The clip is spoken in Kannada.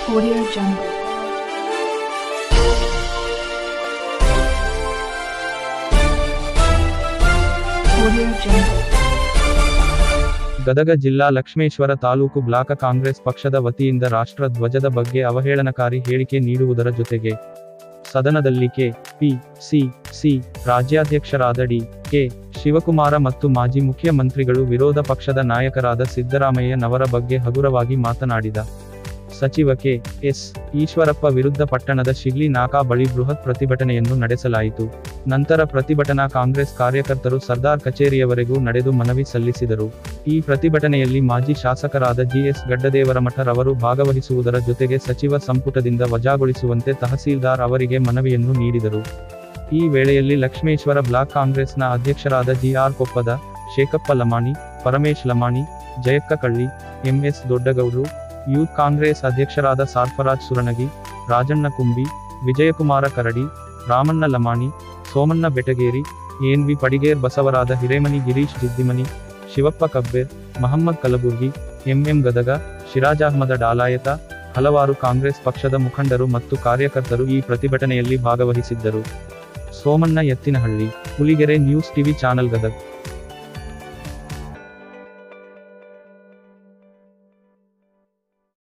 Audio Jungle. Audio Jungle. Gadag ಜಿಲ್ಲಾ ಲಕ್ಷ್ಮೇಶ್ವರ ತಾಲೂಕು ಬ್ಲಾಕ ಕಾಂಗ್ರೆಸ್ ಪಕ್ಷದ ವತಿಯಿಂದ ರಾಷ್ಟ್ರ ಧ್ವಜದ ಬಗ್ಗೆ ಅವಹೇಳನಕಾರಿ ಹೇಳಿಕೆ ನೀಡುವುದರ ಜೊತೆಗೆ ಸದನದಲ್ಲಿ ಕೆ.ಪಿ.ಸಿ.ಸಿ. ರಾಜ್ಯಾಧ್ಯಕ್ಷರಾದ ಡಿ.ಕೆ. ಶಿವಕುಮಾರ ಮತ್ತು ಮಾಜಿ ಮುಖ್ಯಮಂತ್ರಿಗಳು ವಿರೋಧ ಪಕ್ಷದ ನಾಯಕರಾದ ಸಿದ್ದರಾಮಯ್ಯನವರ ಬಗ್ಗೆ ಹಗುರವಾಗಿ ಮಾತನಾಡಿದ ಸಚಿವ ಕೆ.ಎಸ್. ಈಶ್ವರಪ್ಪ ವಿರುದ್ಧ ಪಟ್ಟಣದ ಶಿಗ್ಲಿ ನಾಕಾ ಬಳಿ ಬೃಹತ್ ಪ್ರತಿಭಟನೆಯನ್ನು ನಡೆಸಲಾಯಿತು. ನಂತರ ಪ್ರತಿಭಟನಾ ಕಾಂಗ್ರೆಸ್ ಕಾರ್ಯಕರ್ತರು ಸರ್ದಾರ್ ಕಚೇರಿಯವರೆಗೂ ನಡೆದು ಮನವಿ ಸಲ್ಲಿಸಿದರು. ಈ ಪ್ರತಿಭಟನೆಯಲ್ಲಿ ಮಾಜಿ ಶಾಸಕರಾದ ಜಿ.ಎಸ್. ಗಡ್ಡದೇವರಮಠ ರವರು ಭಾಗವಹಿಸುವುದರ ಜೊತೆಗೆ ಸಚಿವ ಸಂಪುಟದಿಂದ ವಜಾಗೊಳಿಸುವಂತೆ ತಹಸೀಲ್ದಾರ್ ಅವರಿಗೆ ಮನವಿಯನ್ನು ನೀಡಿದರು. ಈ ವೇಳೆಯಲ್ಲಿ ಲಕ್ಷ್ಮೇಶ್ವರ ಬ್ಲಾಕ್ ಕಾಂಗ್ರೆಸ್ನ ಅಧ್ಯಕ್ಷರಾದ ಜಿ.ಆರ್. ಕೊಪ್ಪದ, ಶೇಖಪ್ಪ ಲಮಾಣಿ, ಪರಮೇಶ್ ಲಮಾಣಿ, ಜಯಕ್ಕ ಕಳ್ಳಿ, ಎಂ.ಎಸ್. ದೊಡ್ಡಗೌಡ್ರು, ಯೂತ್ ಕಾಂಗ್ರೆಸ್ ಅಧ್ಯಕ್ಷರಾದ ಸಾರ್ಫರಾಜ್ ಸುರಣಗಿ, ರಾಜಣ್ಣ ಕುಂಬಿ, ವಿಜಯಕುಮಾರ ಕರಡಿ, ರಾಮಣ್ಣ ಲಮಾಣಿ, ಸೋಮಣ್ಣ ಬೆಟಗೇರಿ, ಎನ್.ವಿ. ಪಡಿಗೇರ್, ಬಸವರಾದ ಹಿರೇಮನಿ, ಗಿರೀಶ್ ಜಿದ್ದಿಮನಿ, ಶಿವಪ್ಪ ಕಬ್ಬೇರ್, ಮಹಮ್ಮದ್ ಕಲಬುರ್ಗಿ, ಎಂ.ಎಂ. ಗದಗ, ಶಿರಾಜ್ ಅಹ್ಮದ ಡಾಲಾಯತ, ಹಲವಾರು ಕಾಂಗ್ರೆಸ್ ಪಕ್ಷದ ಮುಖಂಡರು ಮತ್ತು ಕಾರ್ಯಕರ್ತರು ಈ ಪ್ರತಿಭಟನೆಯಲ್ಲಿ ಭಾಗವಹಿಸಿದ್ದರು. Somanna Ettinahalli, Huligere news TV channel Gadag.